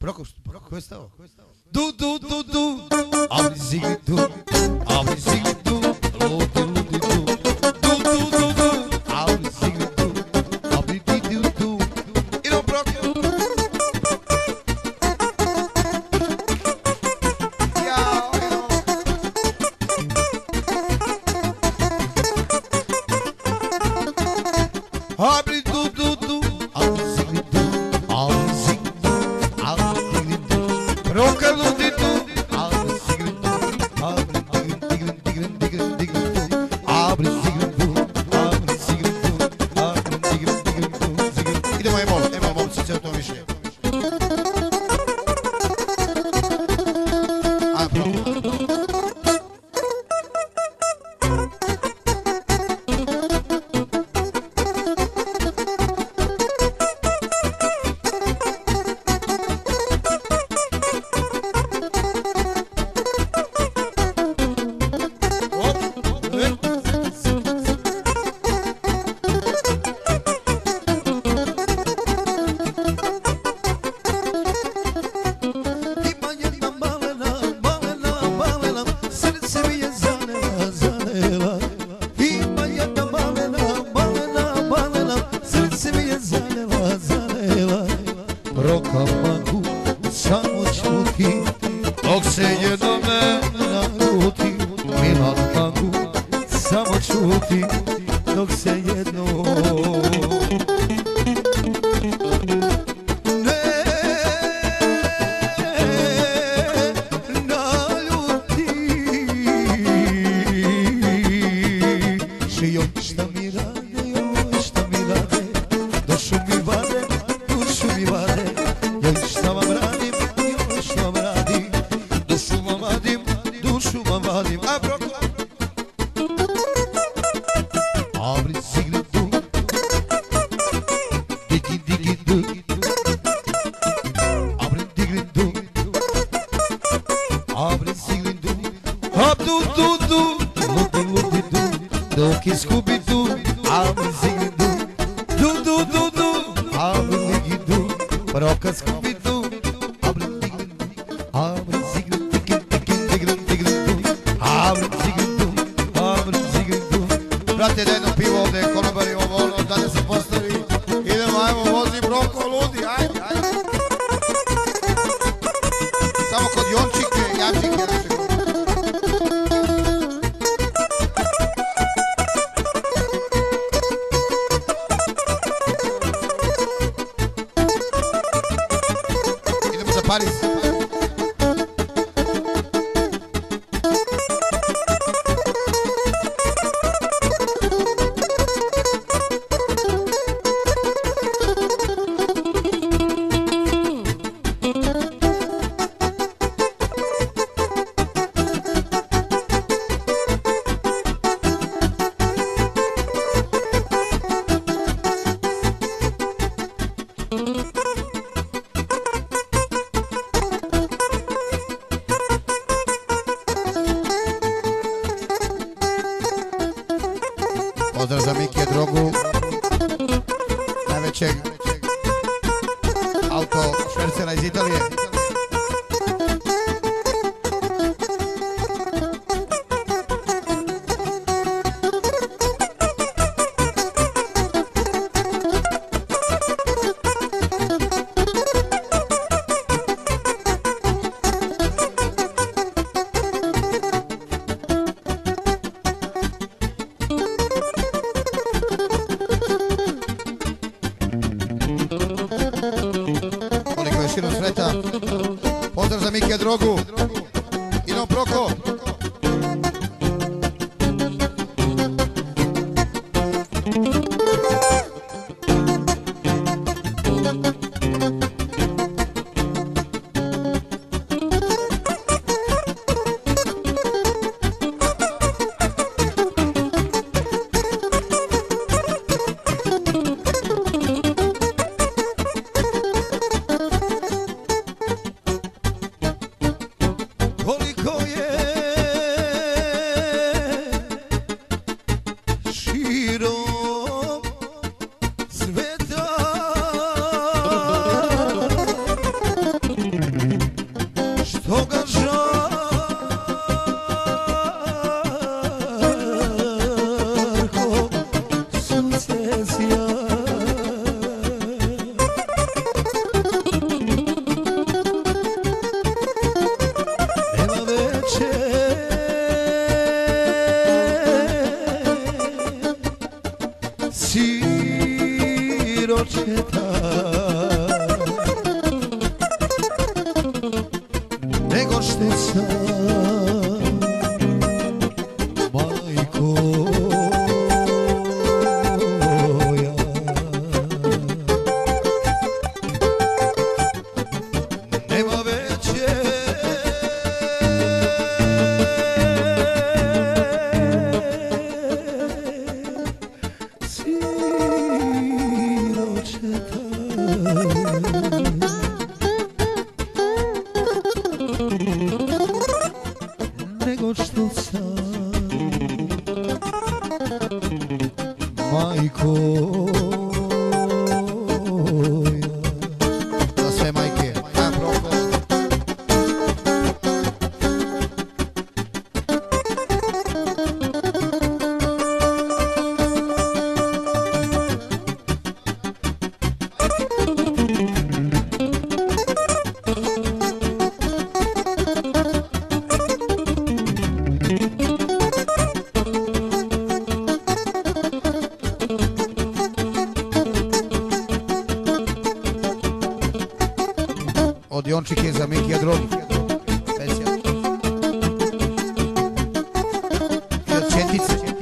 Ko je stao? Du, du, du, du, ali zigli du, ali zigli du, ludi, ludi du, du, du, du, du, ali zigli du, ali di du, du. Idemo Proko. Jao, idemo. Abri du, du, du, ali zigli du, ali zigli du, ali zigli du. Roka ludi du, ali zigli du, abri digrin, digrin, digrin, digrin, digrin du, abri zigli du, abri zigli du, abri digrin, digrin du, zigli. Idemo emol, se će to više. A, Roka mogu samo čuti, dok se jednom ne naruti. Milan mogu samo čuti, dok se jednom ne naljuti. Šijom šta mi rade, joj šta mi rade, dušu mi vade, dušu mi vade. Joj šta vam radim, joj šta vam radim, dušu vam vadim, dušu vam vadim. A Proko. Abri zigli du, digi digi du, abri digli du, abri zigli du, hop du du du, ludi ludi du, dok izgubi du, abri zigli du, du du du du, abri ligi du, Proka skubi du, abri digli du, abri zigli digi digi digli digli du, abri zigli du, abri zigli du. Brate, daj jedno pivo ovdje, konobari ovo ono, da ne se postavi. Idemo, ajmo, vozi Proko, ludi, ajde, ajde. Samo kod Jončike, Jačike, naše kod. Idemo za Pariz. Pozdrav za Mikija Drogu, najvećeg auto švercera iz Italije. Koliko je širom sveta. Pozdrav za Mikija Drogu. Idemo Proko. Koliko je od Jončike za Mikija Drogi. Specijalno. I od Četice.